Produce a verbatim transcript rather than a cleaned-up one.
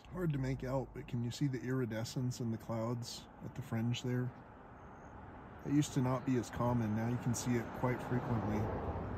Hard to make out, but can you see the iridescence in the clouds at the fringe there? It used to not be as common, now you can see it quite frequently.